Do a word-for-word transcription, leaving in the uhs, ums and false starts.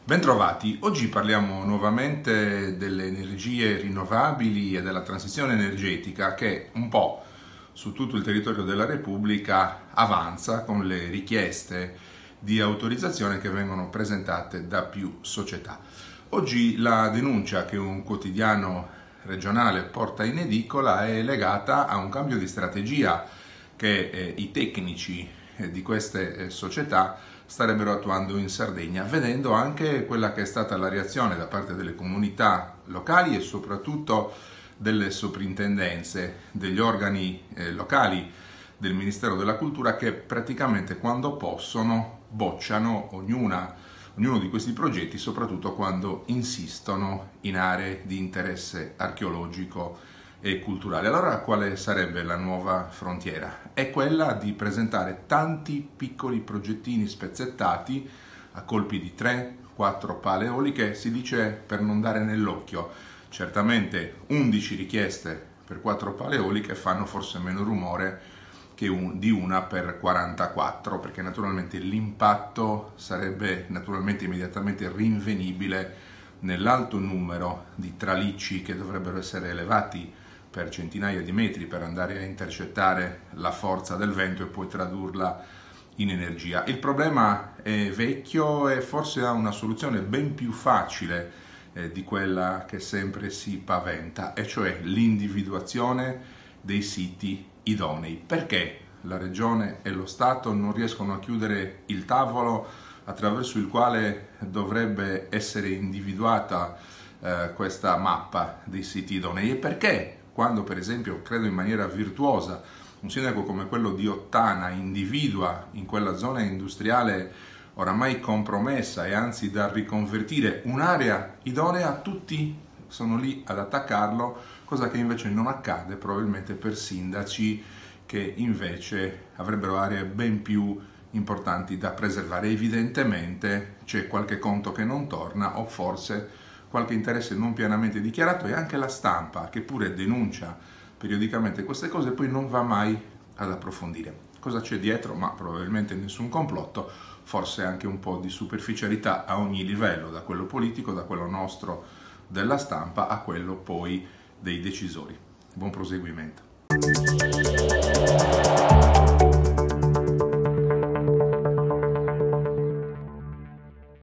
Bentrovati, oggi parliamo nuovamente delle energie rinnovabili e della transizione energetica che un po' su tutto il territorio della Repubblica avanza con le richieste di autorizzazione che vengono presentate da più società. Oggi la denuncia che un quotidiano regionale porta in edicola è legata a un cambio di strategia che eh, i tecnici eh, di queste eh, società starebbero attuando in Sardegna, vedendo anche quella che è stata la reazione da parte delle comunità locali e soprattutto delle soprintendenze, degli organi eh, locali del Ministero della Cultura che praticamente quando possono bocciano ognuna, ognuno di questi progetti, soprattutto quando insistono in aree di interesse archeologico e culturale. Allora quale sarebbe la nuova frontiera? È quella di presentare tanti piccoli progettini spezzettati a colpi di tre quattro pale eoliche, si dice per non dare nell'occhio. Certamente undici richieste per quattro pale eoliche fanno forse meno rumore che un, di una per quarantaquattro, perché naturalmente l'impatto sarebbe naturalmente immediatamente rinvenibile nell'alto numero di tralicci che dovrebbero essere elevati per centinaia di metri per andare a intercettare la forza del vento e poi tradurla in energia. Il problema è vecchio e forse ha una soluzione ben più facile eh, di quella che sempre si paventa, e cioè l'individuazione dei siti idonei. Perché la Regione e lo Stato non riescono a chiudere il tavolo attraverso il quale dovrebbe essere individuata eh, questa mappa dei siti idonei? E perché quando per esempio, credo in maniera virtuosa, un sindaco come quello di Ottana individua in quella zona industriale oramai compromessa e anzi da riconvertire un'area idonea, tutti sono lì ad attaccarlo, cosa che invece non accade probabilmente per sindaci che invece avrebbero aree ben più importanti da preservare. Evidentemente c'è qualche conto che non torna o forse qualche interesse non pienamente dichiarato, e anche la stampa, che pure denuncia periodicamente queste cose, poi non va mai ad approfondire cosa c'è dietro, ma probabilmente nessun complotto, forse anche un po' di superficialità a ogni livello, da quello politico, da quello nostro della stampa, a quello poi dei decisori. Buon proseguimento.